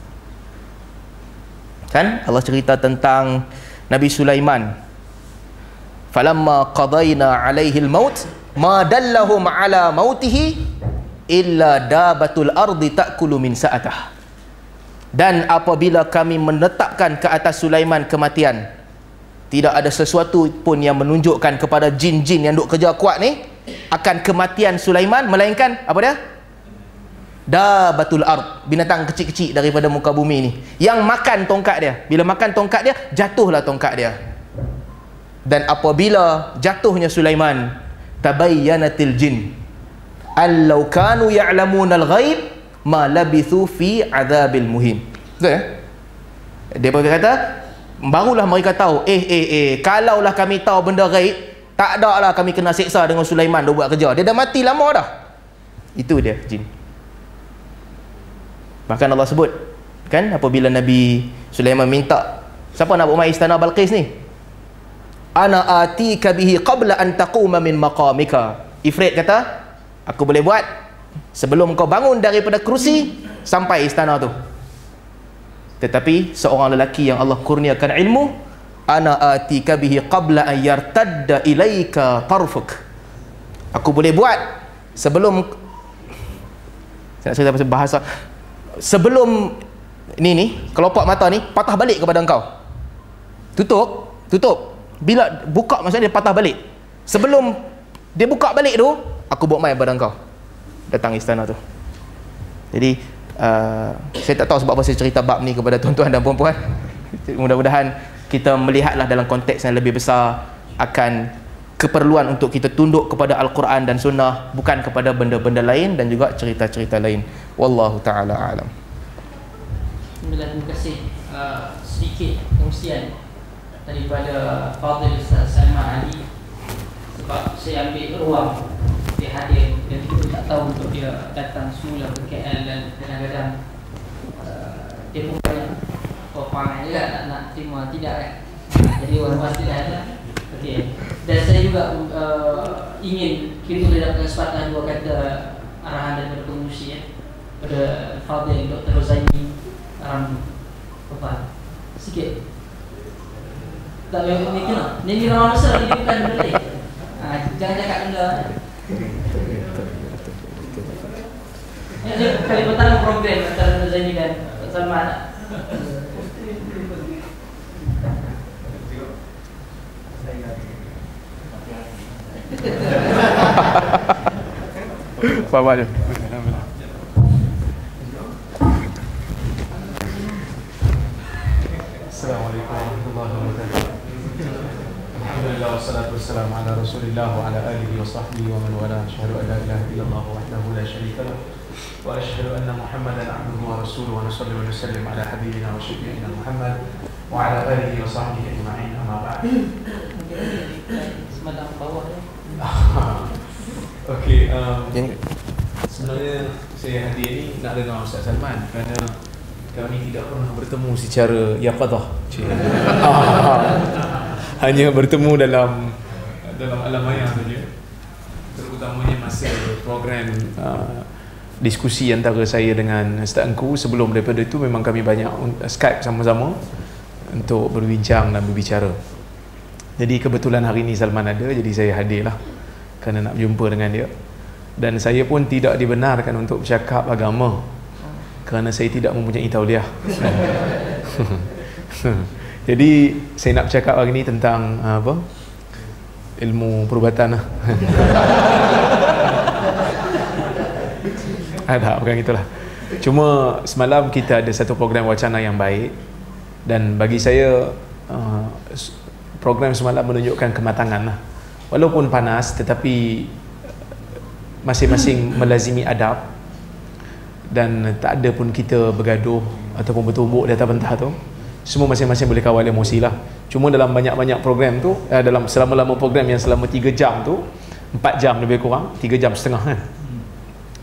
Kan Allah cerita tentang Nabi Sulaiman, falamma qadayna alaihi al-maut ma dallahum ala mautihi illa dabatul ardi ta'kulu min sa'atah. Dan apabila kami menetapkan ke atas Sulaiman kematian, tidak ada sesuatu pun yang menunjukkan kepada jin-jin yang duk kerja kuat ni akan kematian Sulaiman, melainkan apa dia? Dabatul ard, binatang kecil-kecil daripada muka bumi ni yang makan tongkat dia. Bila makan tongkat dia, jatuhlah tongkat dia. Dan apabila jatuhnya Sulaiman, tabayyanatil jin allau kanu ya'lamunal ghaib ma labithu fi adzabil muhin. Betul ya? Dia berkata, barulah mereka tahu, kalaulah kami tahu benda ghaib, tak ada lah kami kena seksa dengan Sulaiman dia buat kerja. Dia dah mati lama dah. Itu dia jin. Bahkan Allah sebut kan, apabila Nabi Sulaiman minta, siapa nak buat istana Balqis ni? Ana atika bihi qabla an taquma min maqamika. Ifrit kata, aku boleh buat sebelum kau bangun daripada kerusi sampai istana tu. Tetapi seorang lelaki yang Allah kurniakan ilmu, ana atika bihi qabla an yartadda ilaika tarfuk. Aku boleh buat sebelum, saya nak cerita pasal bahasa, sebelum ni kelopak mata ni patah balik kepada engkau. Tutup. Bila buka maksudnya dia patah balik. Sebelum dia buka balik tu, aku buat mai pada engkau. Datang istana tu. Jadi saya tak tahu sebab apa saya cerita bab ni kepada tuan-tuan dan puan-puan. Mudah-mudahan kita melihatlah dalam konteks yang lebih besar akan keperluan untuk kita tunduk kepada Al-Quran dan Sunnah, bukan kepada benda-benda lain dan juga cerita-cerita lain. Wallahu ta'ala a'lam. Terima kasih. Sedikit kongsian daripada Fadil Ustaz Salman Ali, sebab saya ambil ruang dia hadir dan kita tak tahu untuk dia datang semula ke KL, dan kadang-kadang dia pun banyak perangai juga nak terima tidak kan. Jadi orang pastilah ada. Okay. Dan saya juga ingin kita boleh dapatkan sepatah dua kata arahan daripada pengurusi ya, pada Fadil Dr. Rozaini Ramli. Apa? Sikit. Tak boleh mikir lah. Ni ramai besar, ini bukan benda lain. Jangan cakap benda. Ini kali pertama program antara Rozaini dan Salman. Faham aja. Assalamualaikum warahmatullahi wabarakatuh. Alhamdulillah wassalatu wassalamu ala Rasulillah wa ala alihi wa sahbihi wa man wala. Asyhadu an la ilaha illallah wahdahu la syarika lahu wa asyhadu anna Muhammadan abduhu wa rasuluhu wa nusalli wa nusallim ala habibina wa syafi'ina Muhammad wa ala alihi wa sahbihi ajma'in. Amma ba'd. Semalam bawah ya. Okey, sebenarnya saya hadir ni nak dengar Ustaz Salman kerana kami tidak pernah bertemu secara yaqadah. Hanya bertemu dalam alam maya saja. Terutamanya masa program diskusi antara saya dengan Ustaz Engku. Sebelum daripada itu memang kami banyak Skype sama-sama untuk berbincang dan berbicara. Jadi kebetulan hari ini Salman ada, jadi saya hadirlah kerana nak berjumpa dengan dia. Dan saya pun tidak dibenarkan untuk bercakap agama kerana saya tidak mempunyai tauliah. Jadi saya nak bercakap hari ini tentang apa? Ilmu perubatan lah. Tak, bukan itulah. Cuma semalam kita ada satu program wacana yang baik, dan bagi saya program semalam menunjukkan kematangan lah. Walaupun panas, tetapi masing-masing melazimi adab, dan tak ada pun kita bergaduh ataupun bertumbuk di atas pentah tu. Semua masing-masing boleh kawal emosi lah. Cuma dalam banyak-banyak program tu, dalam selama-lama program yang selama 3 jam tu, 4 jam lebih kurang, 3 jam setengah kan,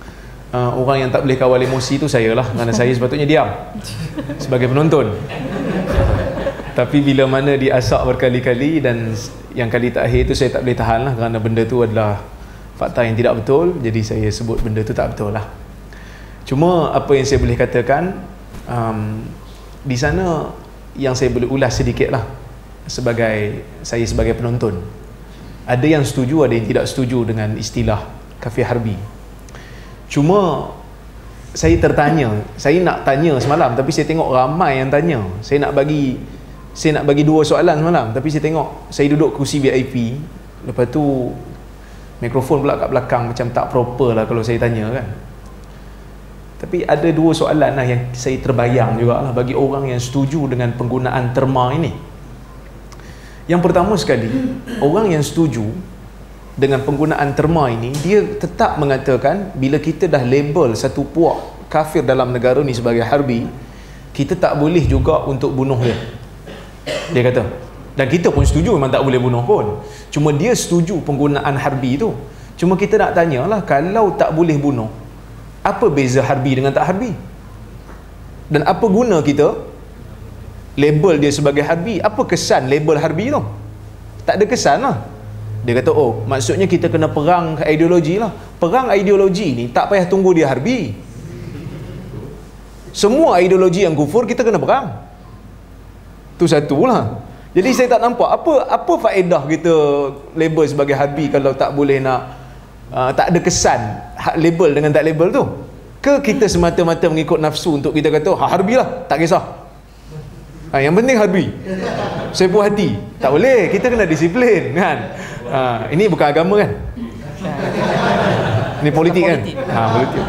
orang yang tak boleh kawal emosi tu saya lah, kerana saya sepatutnya diam sebagai penonton. Tapi bila mana diasak berkali-kali dan yang kali terakhir tu saya tak boleh tahan lah, kerana benda tu adalah fakta yang tidak betul, jadi saya sebut benda tu tak betul lah. Cuma apa yang saya boleh katakan, di sana yang saya boleh ulas sedikit lah sebagai penonton. Ada yang setuju, ada yang tidak setuju dengan istilah kafir harbi. Cuma saya tertanya, saya nak tanya semalam tapi saya tengok ramai yang tanya. Saya nak bagi dua soalan semalam tapi saya tengok, saya duduk kursi VIP, lepas tu mikrofon pula kat belakang, macam tak proper lah kalau saya tanya kan. Tapi ada dua soalan lah yang saya terbayang juga lah bagi orang yang setuju dengan penggunaan terma ini. Yang pertama sekali, orang yang setuju dengan penggunaan terma ini, dia tetap mengatakan bila kita dah label satu puak kafir dalam negara ni sebagai harbi, kita tak boleh juga untuk bunuh dia. Dia kata, dan kita pun setuju memang tak boleh bunuh pun, cuma dia setuju penggunaan harbi tu. Cuma kita nak tanyalah, kalau tak boleh bunuh, apa beza harbi dengan tak harbi? Dan apa guna kita label dia sebagai harbi? Apa kesan label harbi tu? Tak ada kesan lah. Dia kata, oh maksudnya kita kena perang ideologi lah. Perang ideologi ni tak payah tunggu dia harbi. Semua ideologi yang kufur kita kena perang. Tu satu lah. Jadi saya tak nampak apa faedah kita label sebagai harbi kalau tak boleh nak tak ada kesan label dengan tak label tu. Ke kita semata-mata mengikut nafsu untuk kita kata harbi lah, tak kisah, yang penting harbi, saya puas hati. Tak boleh, kita kena disiplin kan. Ini bukan agama kan, ini politik kan. Politik.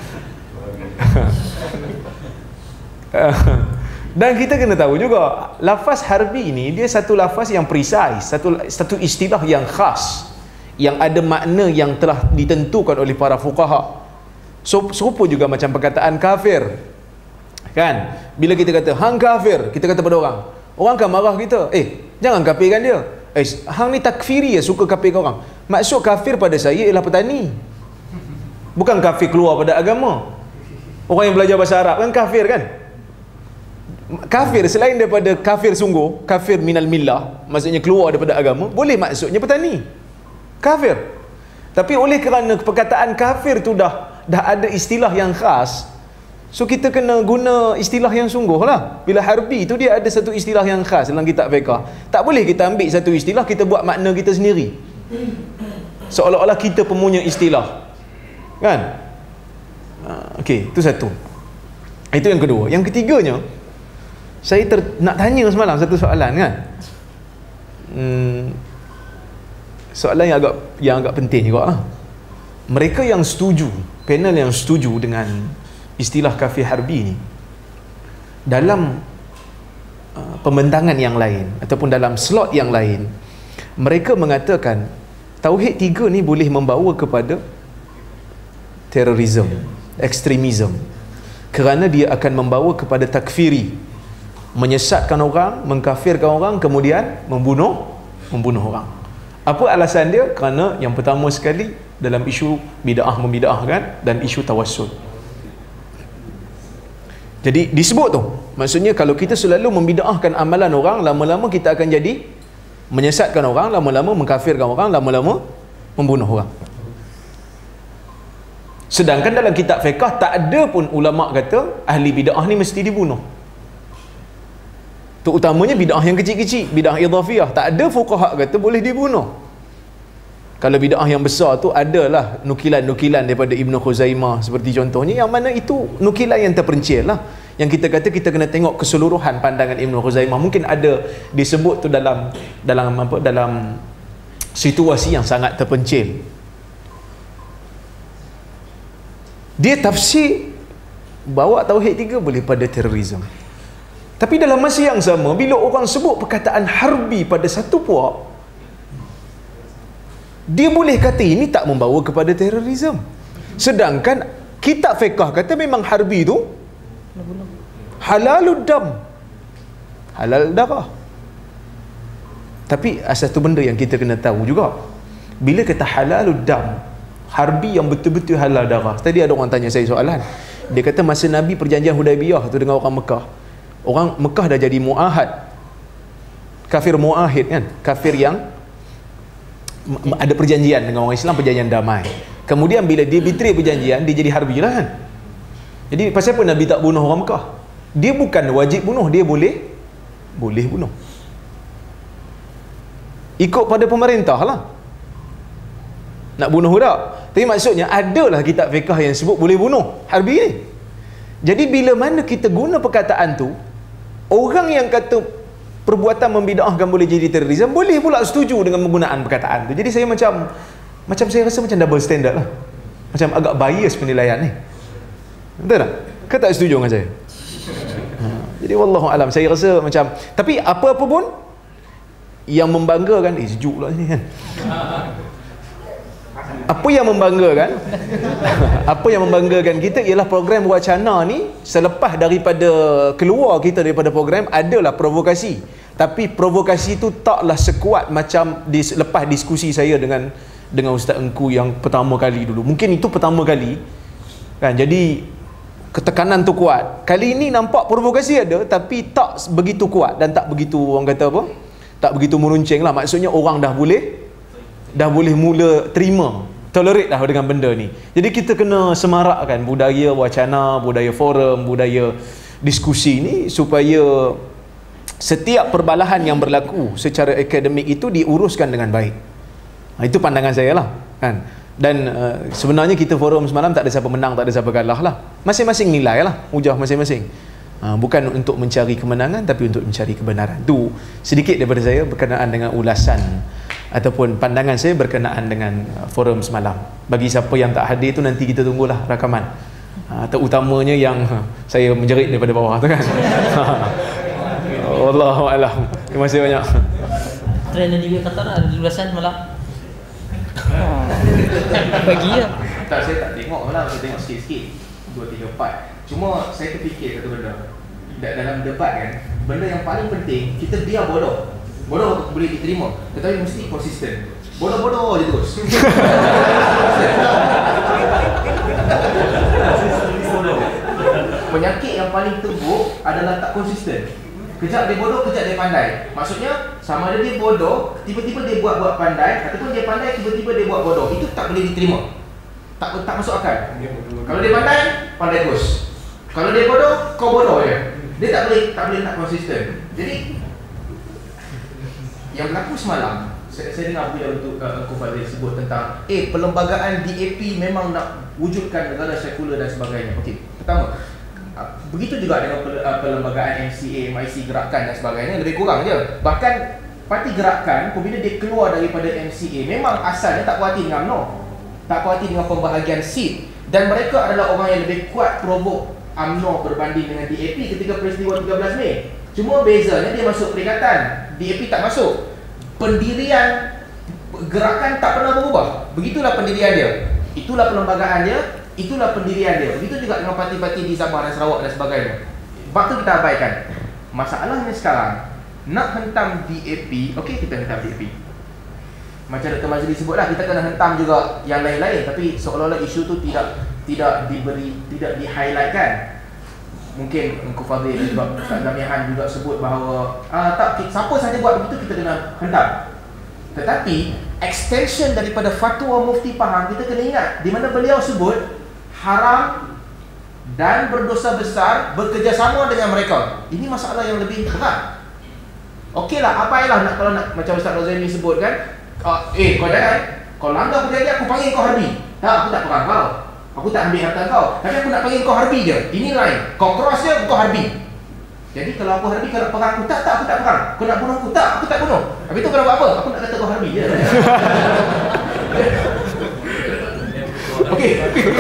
Dan kita kena tahu juga, lafaz harbi ini dia satu lafaz yang precise, satu istilah yang khas, yang ada makna yang telah ditentukan oleh para fuqaha. Serupa juga macam perkataan kafir kan. Bila kita kata hang kafir, kita kata pada orang akan marah kita, jangan kafirkan dia, hang ni takfiri ya, suka kafirkan orang. Maksud kafir pada saya ialah petani, bukan kafir keluar pada agama. Orang yang belajar bahasa Arab kan kafir kan. Kafir selain daripada kafir sungguh, kafir minal millah, maksudnya keluar daripada agama, boleh maksudnya petani, kafir. Tapi oleh kerana perkataan kafir tu dah ada istilah yang khas, so kita kena guna istilah yang sungguh lah. Bila harbi tu dia ada satu istilah yang khas dalam kitab fiqh. Tak boleh kita ambil satu istilah, kita buat makna kita sendiri, seolah-olah kita pemunya istilah kan. Okey, itu satu. Itu yang kedua. Yang ketiganya, saya nak tanya semalam satu soalan kan. Soalan yang agak penting juga lah. Mereka yang setuju, panel yang setuju dengan istilah kafir harbi ni, dalam pembentangan yang lain ataupun dalam slot yang lain, mereka mengatakan tauhid 3 ni boleh membawa kepada terorisme, ekstremisme, kerana dia akan membawa kepada takfiri, menyesatkan orang, mengkafirkan orang, kemudian membunuh orang. Apa alasan dia? Kerana yang pertama sekali dalam isu bid'ah membid'ahkan dan isu tawassul. Jadi disebut tu, maksudnya kalau kita selalu membid'ahkan amalan orang, lama-lama kita akan jadi menyesatkan orang, lama-lama mengkafirkan orang, lama-lama membunuh orang. Sedangkan dalam kitab fiqh tak ada pun ulama kata ahli bid'ah ni mesti dibunuh. Terutamanya bid'ah yang kecil-kecil, bid'ah idhafiyah, tak ada fuqaha kata boleh dibunuh. Kalau bid'ah yang besar tu adalah nukilan-nukilan daripada Ibn Khuzaimah seperti contohnya, yang mana itu nukilan yang terpencil lah. Yang kita kata kita kena tengok keseluruhan pandangan Ibn Khuzaimah. Mungkin ada disebut tu dalam situasi yang sangat terpencil. Dia tafsir bawa tauhid 3 boleh pada terorisme. Tapi dalam masa yang sama, bila orang sebut perkataan harbi pada satu puak, dia boleh kata ini tak membawa kepada terorisme. Sedangkan kitab fiqh kata memang harbi tu halalud dam, halal darah. Tapi satu benda yang kita kena tahu juga, bila kata halalud dam, harbi yang betul-betul halal darah. Tadi ada orang tanya saya soalan. Dia kata masa Nabi perjanjian Hudaibiyah tu dengan orang Mekah, orang Mekah dah jadi muahad, kafir muahid kan, kafir yang ada perjanjian dengan orang Islam, perjanjian damai. Kemudian bila dia betray perjanjian, dia jadi harbi lah kan. Jadi pasal apa Nabi tak bunuh orang Mekah? Dia bukan wajib bunuh, dia boleh bunuh. Ikut pada pemerintah lah nak bunuh tak. Tapi maksudnya adalah kitab fiqh yang sebut boleh bunuh harbi ni. Jadi bila mana kita guna perkataan tu, orang yang kata perbuatan membida'ahkan boleh jadi terorisme, boleh pula setuju dengan penggunaan perkataan tu. Jadi saya macam saya rasa macam double standard lah, macam agak bias penilaian ni. Betul tak? Kau tak setuju dengan saya? Jadi wallahualam, saya rasa macam, tapi apa-apa pun yang membanggakan, sejuk lah ni kan. Apa yang membanggakan kita ialah program wacana ni, selepas daripada keluar kita daripada program adalah provokasi. Tapi provokasi tu taklah sekuat macam lepas diskusi saya dengan Ustaz Engku yang pertama kali dulu. Mungkin itu pertama kali kan, jadi ketekanan tu kuat. Kali ini nampak provokasi ada, tapi tak begitu kuat dan tak begitu, orang kata apa, tak begitu meruncing lah. Maksudnya orang dah boleh mula terima, tolerate lah dengan benda ni. Jadi kita kena semarakkan budaya wacana, budaya forum, budaya diskusi ni, supaya setiap perbalahan yang berlaku secara akademik itu diuruskan dengan baik. Itu pandangan saya lah kan. Dan sebenarnya kita forum semalam tak ada siapa menang, tak ada siapa kalah lah. Masing-masing nilai lah, hujah masing-masing. Bukan untuk mencari kemenangan, tapi untuk mencari kebenaran. Tu sedikit daripada saya berkenaan dengan ulasan ataupun pandangan saya berkenaan dengan forum semalam. Bagi siapa yang tak hadir tu, nanti kita tunggulah rakaman, terutamanya yang saya menjerit daripada bawah tu kan. Wallahualam. Terima kasih banyak. Trend yang dia kata ada ulasan malam. Bagi ya. Tak, saya tak tengok lah, saya tengok sikit-sikit 2, 3, 4. Cuma saya terfikir satu benda dalam debat kan, benda yang paling penting, kita biar bodoh boleh diterima, tetapi mesti konsisten. Bodoh je terus. Penyakit yang paling teruk adalah tak konsisten. Kejap dia bodoh, kejap dia pandai. Maksudnya sama ada dia bodoh, tiba-tiba dia buat pandai, ataupun dia pandai, tiba-tiba dia buat bodoh. Itu tak boleh diterima. Tak masuk akal. Kalau dia pandai terus. Kalau dia bodoh, kau bodoh je. Dia tak boleh nak konsisten. Jadi yang berlaku semalam, saya dengar apa yang Uncle Fadzil sebut tentang perlembagaan DAP memang nak wujudkan negara sekular dan sebagainya. Okey, pertama, begitu juga dengan perlembagaan MCA, MIC, Gerakan dan sebagainya, lebih kurang je. Bahkan parti Gerakan apabila dia keluar daripada MCA, memang asalnya tak puas hati dengan UMNO, tak puas hati dengan pembahagian seat, dan mereka adalah orang yang lebih kuat provok UMNO berbanding dengan DAP ketika peristiwa 13 Mei. Cuma bezanya dia masuk perikatan, DAP tak masuk. Pendirian Gerakan tak pernah berubah. Begitulah pendirian dia, itulah perlembagaan dia, itulah pendirian dia. Begitu juga dengan parti-parti di Sabah dan Sarawak dan sebagainya. Sebab tu kita abaikan. Masalahnya sekarang, nak hentam DAP, okey, kita hentam DAP. Macam Dr. Mazli sebutlah, kita kena hentam juga yang lain-lain, tapi seolah-olah isu tu tidak di-highlightkan. Mungkin Uncle Fadzil dan juga Ustaz Zamihan juga sebut bahawa tak, siapa saja buat begitu kita kena hentam. Tetapi extension daripada fatwa Mufti Pahang, kita kena ingat di mana beliau sebut haram dan berdosa besar bekerjasama dengan mereka. Ini masalah yang lebih berat. Okeylah, apailah kalau nak macam Ustaz Rozani sebut kan, kau jangan, kau langgar perjanjian, aku panggil kau harbi. Tak, aku tak perang kau, aku tak ambil harta kau, tapi aku nak panggil kau harbi je. Ini lain, kau cross je, kau harbi. Jadi kalau aku harbi, kau nak perang aku, tak, aku tak perang. Kau nak bunuh aku, tak, aku tak bunuh. Habis tu kau nak buat apa? Aku nak kata kau harbi je. Okey.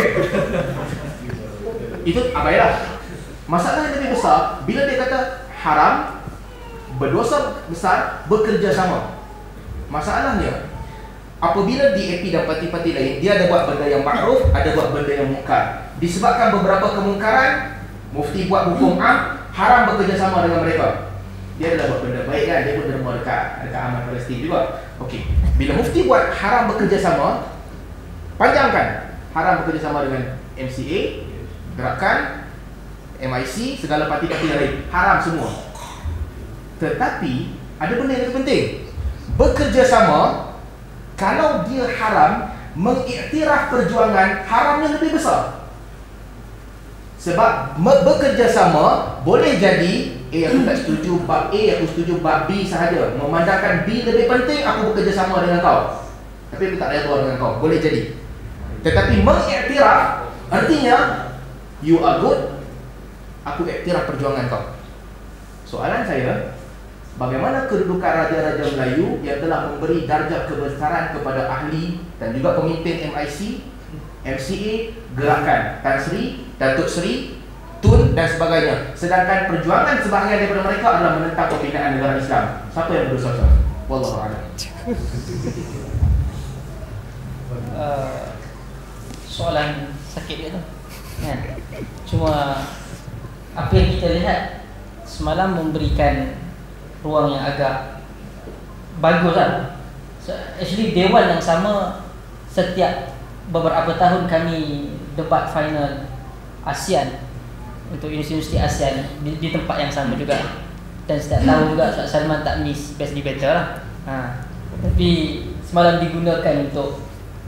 Itu abailah. Masalah yang lebih besar, bila dia kata haram, berdosa besar, bekerjasama. Masalahnya, apabila DAP dan parti-parti lain, dia ada buat benda yang makruf, ada buat benda yang mungkar. Disebabkan beberapa kemungkaran, Mufti buat hukum am, haram bekerjasama dengan mereka. Dia adalah buat benda baik kan, dia pun derma dekat aman Palestin juga. Okey, bila Mufti buat haram bekerjasama, panjangkan. Haram bekerjasama dengan MCA, gerakan, MIC, segala parti-parti yang lain. Haram semua. Tetapi ada benda yang lebih penting. Bekerjasama, kalau dia haram, mengiktiraf perjuangan haramnya lebih besar. Sebab bekerjasama boleh jadi aku tak setuju bab A, aku setuju bab B sahaja. Memandangkan B lebih penting, aku bekerjasama dengan kau, tapi aku tak redha dengan kau. Boleh jadi. Tetapi mengiktiraf artinya you are good, aku iktiraf perjuangan kau. Soalan saya, bagaimana kedudukan raja-raja Melayu yang telah memberi darjah kebesaran kepada ahli dan juga pemimpin MIC, MCA, gerakan Tan Sri, Datuk Seri, Tun dan sebagainya, sedangkan perjuangan sebahagian daripada mereka adalah menentang pembinaan negara Islam? Siapa yang berdosa? Wallahu a'lam. Soalan sakit dia tu kan? Cuma apa yang kita lihat semalam memberikan ruang yang agak bagus lah. So, actually dewan yang sama setiap beberapa tahun kami debat final ASEAN untuk universiti ASEAN di tempat yang sama juga, dan setiap tahun juga Ustaz Salman tak miss best debater lah. Tapi semalam digunakan untuk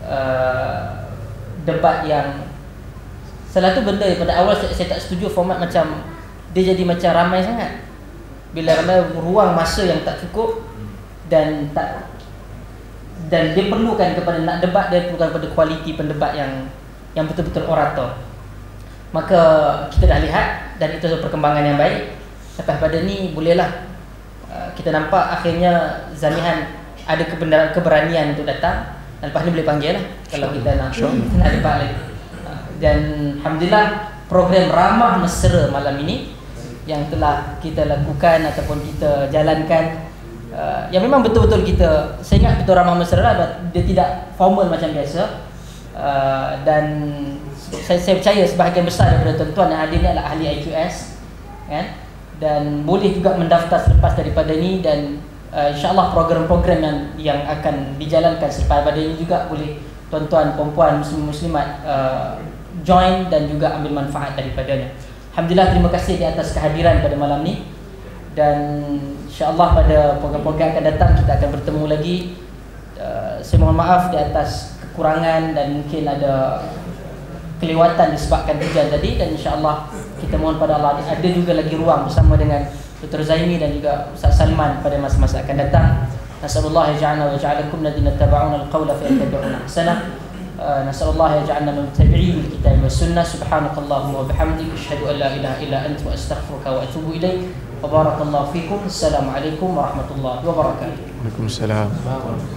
debat yang salah tu benda pada awal saya tak setuju format macam dia jadi macam ramai sangat. Bila ramai, ruang masa yang tak cukup dan dia perlukan kepada nak debat, dia perlukan kepada kualiti pendebat yang betul-betul orator. Maka kita dah lihat dan itu perkembangan yang baik. Lepas pada ni bolehlah kita nampak akhirnya Zamihan ada keberanian untuk datang, dan lepas ni boleh panggil lah kalau kita nak debat lagi. Dan Alhamdulillah program ramah mesra malam ini yang telah kita lakukan ataupun kita jalankan, yang memang betul-betul saya ingat betul ramah mesra lah, dia tidak formal macam biasa. Dan saya percaya sebahagian besar daripada tuan-tuan yang hadir ni adalah ahli IQS kan? Dan boleh juga mendaftar selepas daripada ni, dan insyaAllah program-program yang akan dijalankan selepas daripada ini juga boleh tuan-tuan, perempuan, muslim-muslimat join dan juga ambil manfaat daripadanya. Alhamdulillah, terima kasih di atas kehadiran pada malam ni, dan insyaAllah pada program-program akan datang kita akan bertemu lagi. Saya mohon maaf di atas kekurangan dan mungkin ada kelewatan disebabkan hujan tadi, dan insyaAllah kita mohon pada Allah ada juga lagi ruang bersama dengan Dr. Zaimi dan juga Ustaz Salman pada masa-masa akan datang. Nasallallahu yaj'alna wa yaj'alakum ladina taba'una al-qawla fa yattabi'una ahsana. Nasallallahu yaj'alna min tabi'in al-kitab wa sunnah. Subhanakallahumma wa bihamdika asyhadu an la ilaha illa anta wa astaghfiruka wa atubu ilaik. Wa barakallahu fikum. Assalamualaikum warahmatullahi wabarakatuh. Waalaikumsalam.